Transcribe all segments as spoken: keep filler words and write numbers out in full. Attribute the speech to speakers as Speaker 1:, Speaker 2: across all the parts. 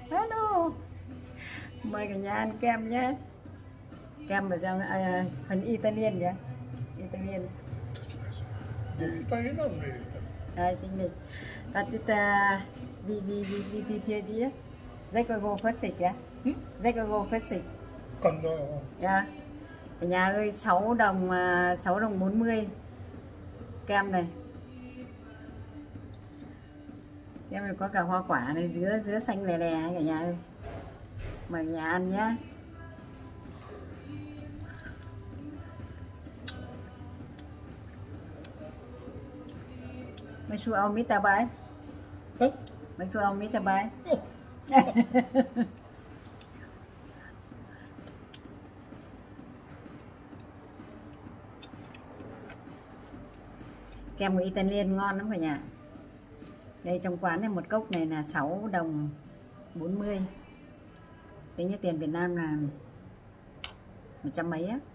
Speaker 1: Hello. Mời cả nhà ăn kem nhé. Kem ở trong à, phần Italian nhé. Italian.
Speaker 2: Das Italiener? Nee.
Speaker 1: À, xin đi. Tatita vi vi vi vi vi vi vi á. Zekago phát xịt á. Zekago phát xịt.
Speaker 2: Còn rồi.
Speaker 1: Dạ. Cả nhà ơi, sáu đồng sáu đồng bốn mươi. Kem này. Kem này có cả hoa quả này, dứa dứa xanh lè lè cả nhà ơi. Mời cả nhà ăn nhé. Mấy chú ông mít ta bái. Mấy chú ông mít ta bái. Kem của Italian ngon lắm cả nhà. Đây trong quán này một cốc này là sáu đồng bốn mươi. Tính như tiền Việt Nam là một trăm mấy á.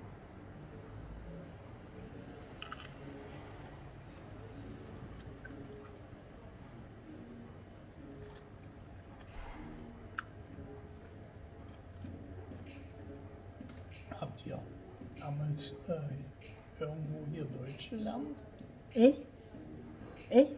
Speaker 2: Habt ihr damals äh, irgendwo hier Deutsch gelernt?
Speaker 1: Ich? Ich?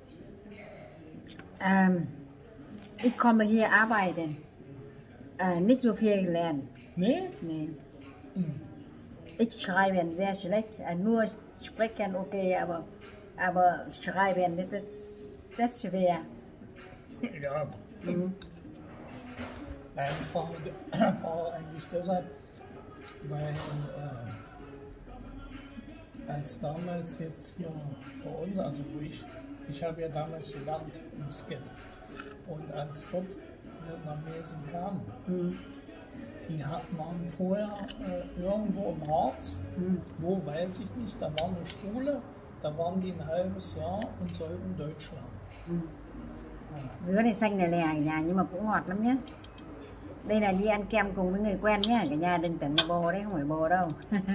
Speaker 1: Ähm, ich komme hier arbeiten. Äh, nicht so viel lernen.
Speaker 2: Nee?
Speaker 1: Nee.
Speaker 2: Hm.
Speaker 1: Ich schreibe sehr schlecht. Äh, nur sprechen okay, aber, aber schreiben, das, das ist schwer.
Speaker 2: Ja.
Speaker 1: Mhm.
Speaker 2: Nein, ich fahre, fahre eigentlich deshalb, weil äh, als damals jetzt hier bei uns, also wo ich, ich habe ja damals gelernt im Skat, und als dort Vietnamesen kamen,
Speaker 1: Mhm.
Speaker 2: die waren vorher äh, irgendwo im Harz,
Speaker 1: Mhm.
Speaker 2: wo weiß ich nicht, da war eine Schule, da waren die ein halbes Jahr und sollten Deutsch lernen.
Speaker 1: Ừ. Dứa này xanh lè lè cả nhà, nhưng mà cũng ngọt lắm nhé. Đây là đi ăn kem cùng với người quen nhé cả nhà, đừng tưởng là bồ đấy, không phải bồ đâu.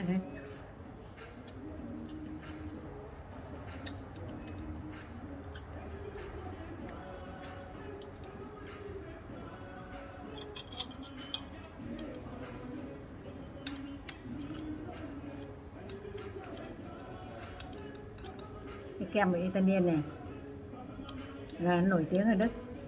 Speaker 1: Cái kem của Italian này là nổi tiếng ở Đức.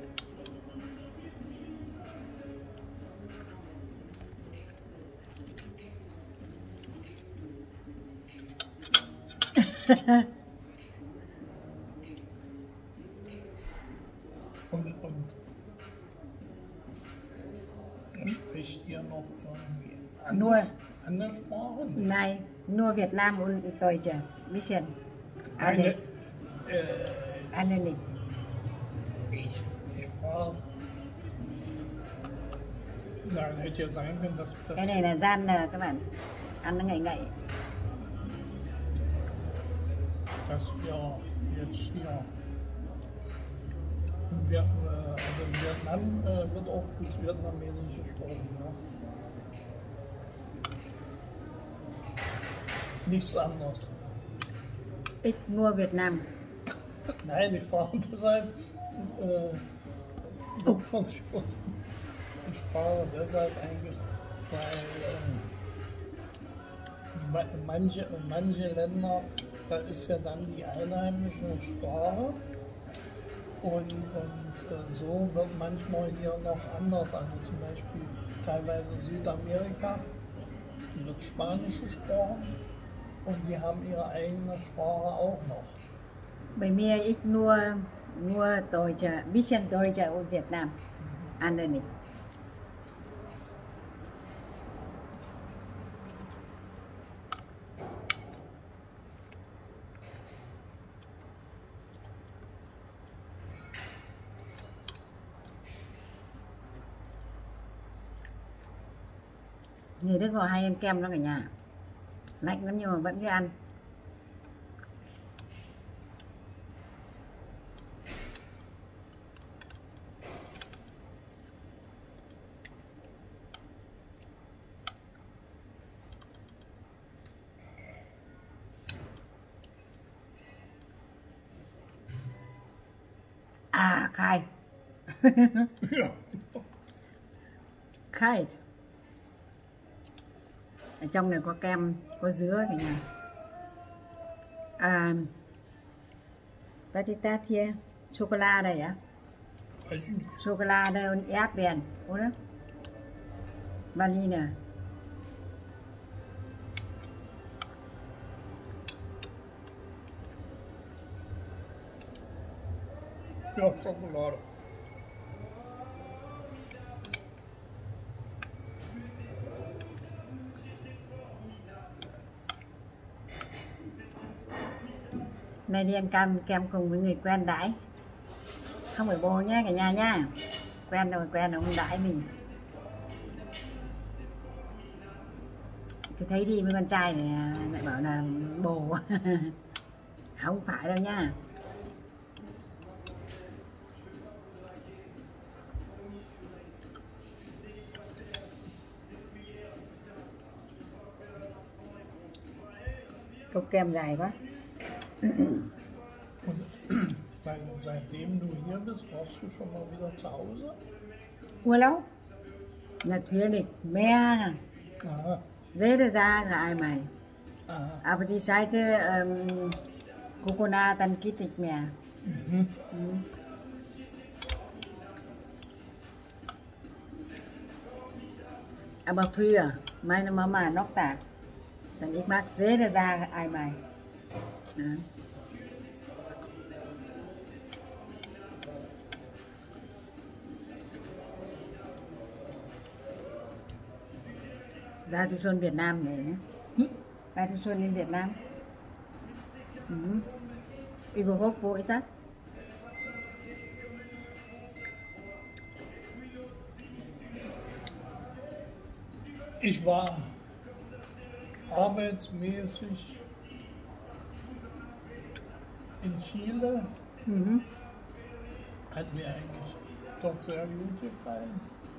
Speaker 2: Und, und spricht ihr noch irgendwie
Speaker 1: Nur,
Speaker 2: andere Sprachen?
Speaker 1: này, nur Việt Nam und Deutsche. Bisschen.
Speaker 2: Eine,
Speaker 1: Alle,
Speaker 2: äh,
Speaker 1: alle nicht.
Speaker 2: ich, ich war. Nein, hätte ja sein können, dass das.
Speaker 1: Cái này là gian nờ các bạn. Ăn nó ngậy ngậy.
Speaker 2: Dass ihr jetzt hier. In Viet- äh, also in Vietnam äh, wird auch das Vietnamesisch gesprochen. Ja. Nichts anderes.
Speaker 1: Ít nur Việt Nam.
Speaker 2: Nein, ich fahre deshalb. Äh,
Speaker 1: Oh.
Speaker 2: was ich, was, ich fahre deshalb eigentlich, weil äh, ma- manche, manche Länder, da ist ja dann die einheimische Sprache, und, und äh, so wird manchmal hier noch anders, also zum Beispiel teilweise Südamerika wird Spanisch gesprochen, und die haben ihre eigene Sprache auch noch.
Speaker 1: Bei mir ich nur, nur Deutsche, bisschen Deutsche und Vietnam. Andere nicht. Người Đức họ hay ăn kem đó cả nhà. Lạnh lắm nhưng mà vẫn cứ ăn. À khai.
Speaker 2: Ja.
Speaker 1: Kite. Ở trong này có kem, có dứa cả nhà. À, was ist das hier? Schokolade, ja?
Speaker 2: Weiß ich nicht.
Speaker 1: Schokolade und Erdbeeren, oder? Vanille.
Speaker 2: Ja, Schokolade.
Speaker 1: Này đi ăn cam kem cùng với người quen đãi. Không phải bồ nhá cả nhà nha. Quen rồi, quen rồi không đãi mình. Cứ thấy đi với con trai này lại bảo là bồ. Không phải đâu nha. Cốc kem dài quá.
Speaker 2: Und seit, seitdem du hier bist, warst du schon mal wieder zu Hause?
Speaker 1: Urlaub? Natürlich, mehr.
Speaker 2: Aha.
Speaker 1: Jede Sache einmal.
Speaker 2: Aha.
Speaker 1: Aber die Seite ähm, Coconut, dann geht nicht mehr.
Speaker 2: Mhm.
Speaker 1: Mhm. Aber früher, meine Mama noch da. Dann ich mag jede Sache einmal. Ja. Ra du xuân Việt Nam này nhé. Ra du xuân đến Việt Nam. Ừ. Überhaupt wo ist das?
Speaker 2: Ich war arbeitsmäßig in Chile.
Speaker 1: Mhm.
Speaker 2: Hat mir eigentlich dort sehr gut gefallen.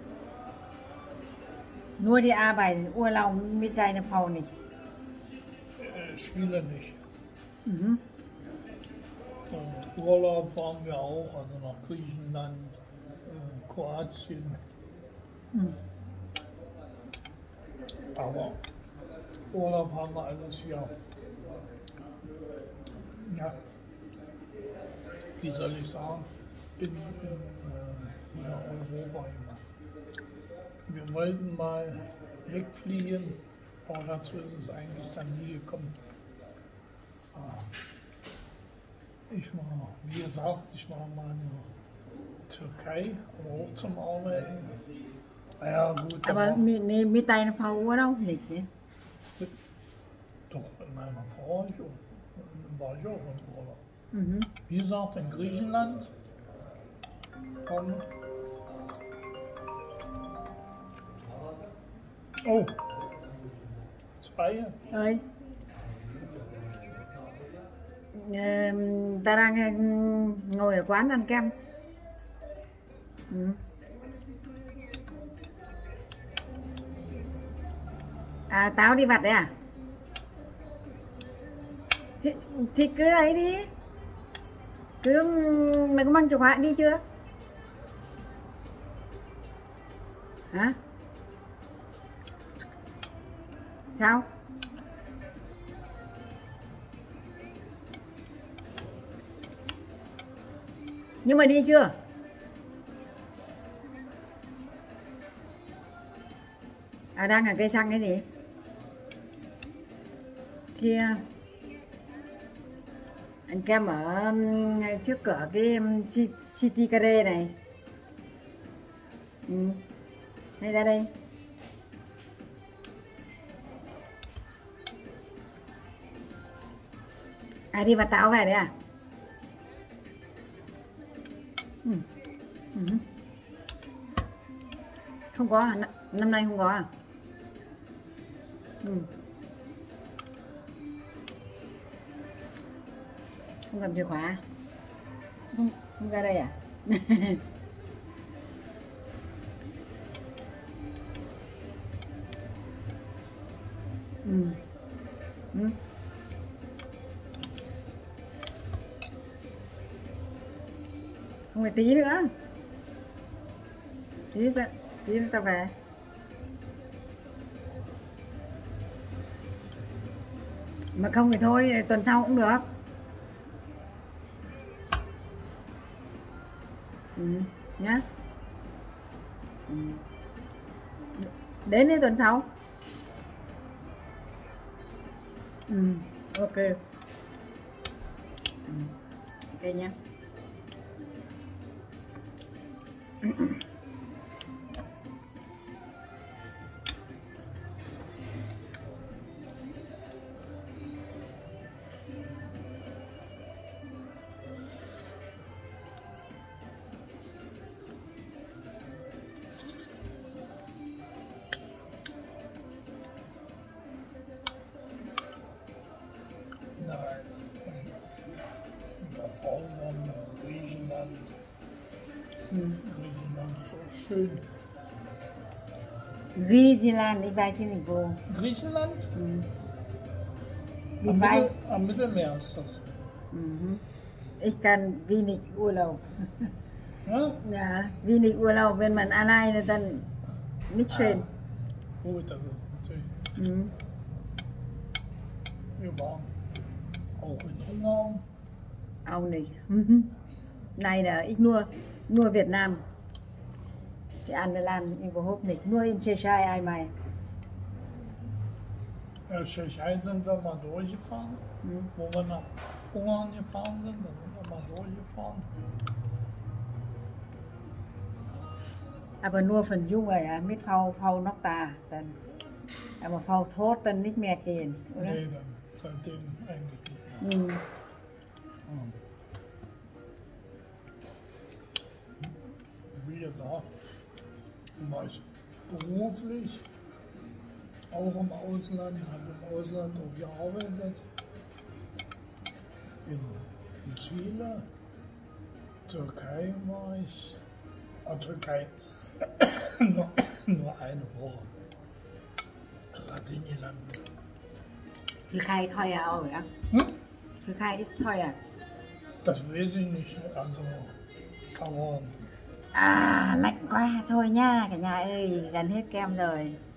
Speaker 1: Nur die Arbeit, Urlaub mit deiner Frau nicht.
Speaker 2: Äh, Chile nicht.
Speaker 1: Mhm.
Speaker 2: Und Urlaub waren wir auch, also nach Griechenland, äh, Kroatien.
Speaker 1: Mhm.
Speaker 2: Aber Urlaub haben wir alles hier. Ja, wie soll ich sagen, in, in, äh, in Europa immer. Wir wollten mal wegfliegen, aber dazu ist es eigentlich dann nie gekommen. Ich war, wie gesagt, ich war mal in der Türkei, aber auch zum Arbeiten. Ja, gut,
Speaker 1: Aber
Speaker 2: aber
Speaker 1: mit, nee, mit deiner Frau Urlaub nicht, ne?
Speaker 2: doch mit meiner Frau ich auch, war ich auch im Urlaub.
Speaker 1: Mhm.
Speaker 2: Wie gesagt, in Griechenland. Um, oh, zwei.
Speaker 1: Ơi. Ờ, ta đang ờ, ngồi ở quán ăn kem. Ừ. À, táo đi vặt đấy à? Thì, thì cứ ấy đi. Cứ mày có mang chìa khóa đi chưa? Hả? Sao? Nhưng mà đi chưa? À, đang ở cây xăng cái gì? Kia ăn kem ở um, trước cửa cái um, City Care này. Ừ. Hay ra đây. À, đi vào táo về đấy à? Ừ. Ừ. Không có à? Năm nay không có à? Ừ. Không cầm chìa khóa. Không, không ra đây à? Ừ. Ừ. Không phải tí nữa. Tí ra, tí nữa ta về. Mà không thì thôi, tuần sau cũng được. Ừ, nhá. Ừ. Đến đến tuần sau. Ừ, ok. Ừ. Ok nhá.
Speaker 2: Nein. Unter Frauen Griechenland.
Speaker 1: Ừ.
Speaker 2: Griechenland ist auch schön.
Speaker 1: Griechenland, ich weiß nicht wo.
Speaker 2: Griechenland?
Speaker 1: Mhm. Wie
Speaker 2: Am,
Speaker 1: weit?
Speaker 2: Mittel, am Mittelmeer ist das.
Speaker 1: Mhm. Ich kann wenig Urlaub.
Speaker 2: Ja?
Speaker 1: Ja, wenig Urlaub, wenn man alleine dann nicht schön.
Speaker 2: Ah, gut, das ist natürlich.
Speaker 1: Mhm.
Speaker 2: Wir waren auch in Ungarn.
Speaker 1: Auch nicht. Mhm. Nein, da, ich nur, nur Vietnam. Die anderen Land überhaupt nicht. Nur in Tschechei einmal.
Speaker 2: Ja, Tschechei sind wir mal durchgefahren,
Speaker 1: Mhm.
Speaker 2: wo wir nach Ungarn gefahren sind, da sind wir mal durchgefahren.
Speaker 1: Aber nur von Junge, ja, mit Frau, Frau noch da. Dann. Aber Frau tot, dann nicht mehr gehen, oder?
Speaker 2: Nee, dann seitdem eigentlich nicht mehr.
Speaker 1: Mhm.
Speaker 2: Ja. Wie gesagt, war ich beruflich auch im Ausland, habe im Ausland auch gearbeitet. In, in Chile, Türkei war ich, ah, Türkei nur, nur eine Woche. Sardinienland.
Speaker 1: Türkei teuer auch, ja?
Speaker 2: Hm?
Speaker 1: Türkei ist teuer.
Speaker 2: Das weiß ich nicht, also, aber
Speaker 1: À, lạnh quá thôi nha cả nhà ơi, gần hết kem rồi.